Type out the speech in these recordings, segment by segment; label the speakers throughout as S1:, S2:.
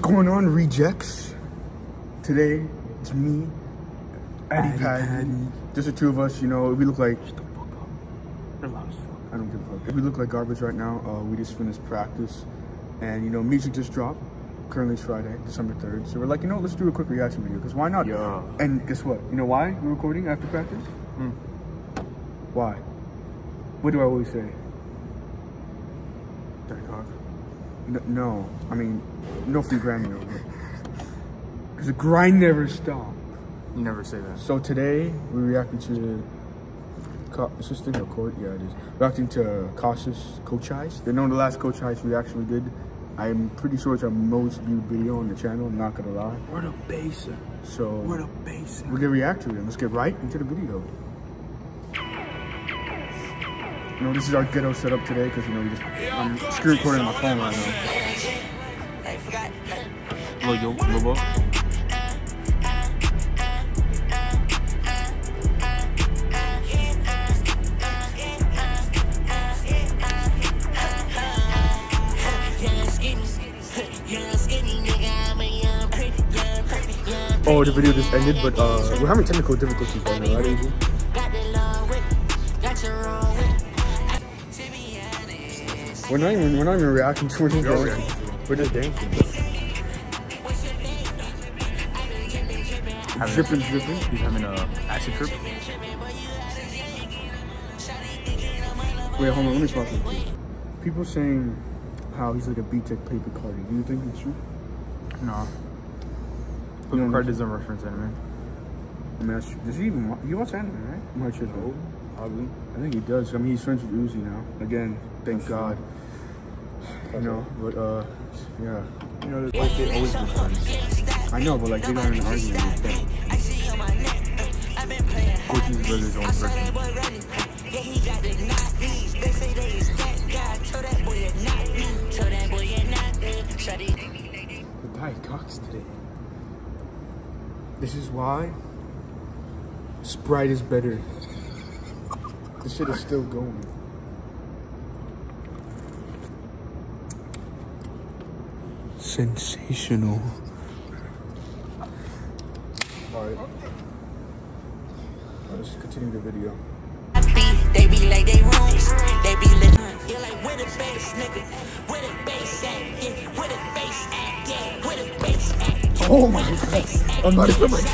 S1: going on, rejects? Today, it's me, Addy Patty. Just the two of us, you know, we look like... Shut the fuck up. They're loud as fuck. I don't give a fuck. We look like garbage right now. We just finished practice. And, you know, music just dropped. Currently it's Friday, December 3rd. So we're like, you know, let's do a quick reaction video, because why not?
S2: Yeah.
S1: And guess what? You know why we're recording after practice? Why? What do I always say? No, I mean, no free Grammy over. Because the grind never stops.
S2: You never say that.
S1: So today, we're reacting to... Is this thing record? Yeah, it is. Reacting to Cautious Coach Eyes. They know the last Coach Eyes reaction we did. I'm pretty sure it's our most viewed video on the channel, I'm not gonna lie.
S2: We're the baser.
S1: So,
S2: we're the baser.
S1: We're gonna react to it. Let's get right into the video. You know, this is our ghetto setup today because, you know, I'm screen recording on my phone right now.
S2: Yo, Lobo.
S1: Oh, the video just ended, but we're having technical difficulties right now, right, AJ? We're not even reacting to it. We're just dancing. Dripping.
S2: He's having a acid trip.
S1: Wait, hold on, let me pause it. People saying how he's like a B-Tech paper Cardi. Do you think it's true?
S2: No. Paper Card doesn't reference anime.
S1: I mean, does he even he watch anime, right? I'm not sure.
S2: No, probably.
S1: I think he does. I mean, he's friends with Uzi now. Again, thank God. You know, but yeah.
S2: You know, like they always been friends.
S1: I know, but like they got in an argument with them.
S2: Coach is his own person.
S1: The Diet Cocks today. This is why Sprite is better. This shit is still going. Sensational. Alright. Let's continue the video.
S3: They be like they rooms, they be lit. You're like with a bass, nigga, with a bass at, yeah, with a bass at, yeah, with a bass at.
S1: Oh my God, I'm not even like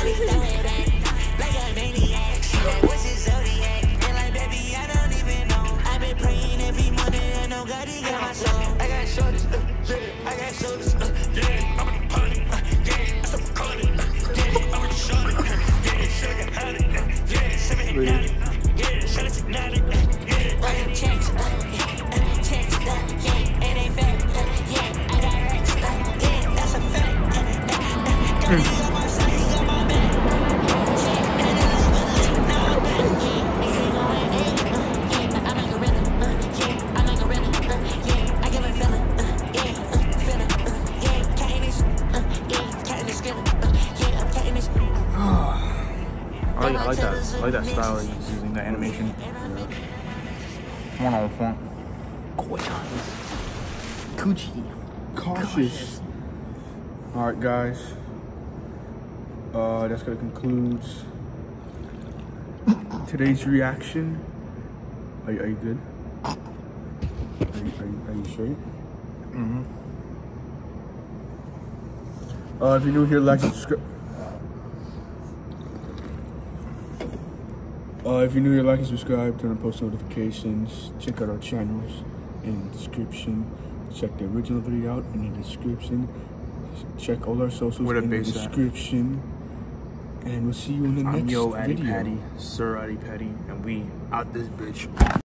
S2: I like that style he's using, the animation. One on front. Coochie.
S1: Cautious. Alright, guys. That's gonna conclude today's reaction. Are you good? Are you straight? If you're new here, like and subscribe. If you're new here, like and subscribe, turn on post notifications, check out our channels in the description, check the original video out in the description, check all our socials in the description, and we'll see you in the next video.
S2: Addy Patty, Sir Addy Patty, and we out this bitch.